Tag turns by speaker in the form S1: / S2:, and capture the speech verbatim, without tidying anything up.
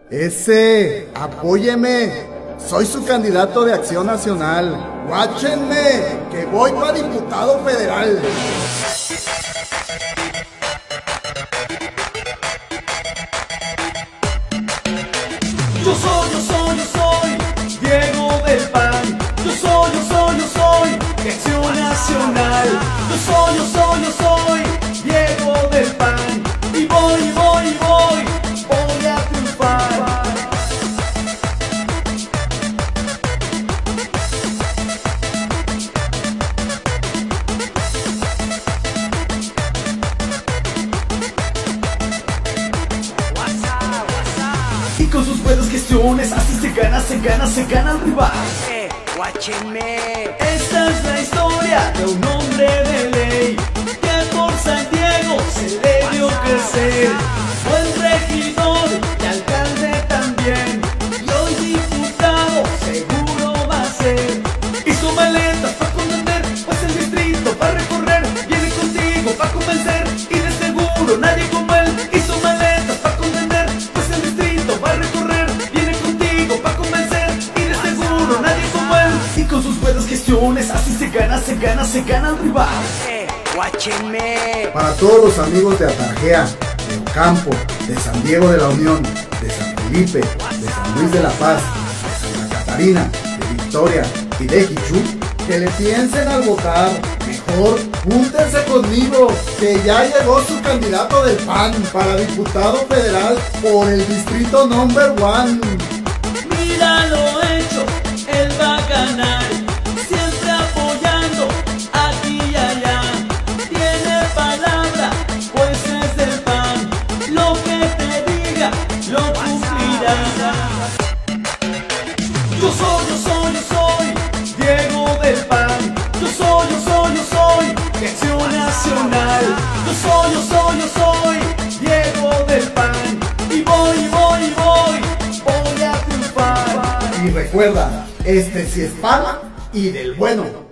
S1: Ese, apóyeme. Soy su candidato de Acción Nacional. Guáchenme, que voy para diputado federal.
S2: Yo soy, yo soy, yo soy Diego del P A N. Yo soy, yo soy, yo soy de Acción Nacional. Yo soy, yo soy, yo soy Diego del P A N. Y voy, y voy, y voy, voy a triunfar. Y con sus buenas gestiones así se gana, se gana, se gana al rival.
S3: Eh, guáchenme.
S2: Esta es la historia de un hombre de ley que por San Diego se le dio crecer. Buen regidor y alcalde también, y hoy diputado seguro va a ser. Hizo maletas para contender, pues el distrito va a recorrer. Viene contigo para convencer, y de seguro nadie como él. Hizo maletas para contender, pues el distrito va a recorrer. Viene contigo para convencer, y de seguro nadie como él. Y con sus buenas gestiones así se gana, se gana, se gana al rival.
S3: Eh, guáchenme.
S1: Para todos los amigos de Atarjea, de Ocampo, de San Diego de la Unión, de San Felipe, de San Luis de la Paz, de Santa Catarina, de Victoria y de Jichú, que le piensen al votar. Mejor júntense conmigo, que ya llegó su candidato del P A N para diputado federal por el distrito number one.
S2: Mira lo hecho, él va a ganar, siempre apoyando aquí y allá. Tiene palabra, pues es del P A N, lo que te diga, lo cumplirá. Yo soy, yo soy, yo soy Diego del P A N. Yo soy, yo soy, yo soy de Acción Nacional. Yo soy, yo soy, yo soy Diego del P A N. Y voy, y voy, y voy, voy a triunfar.
S1: Y recuerda, este sí es P A N y del bueno.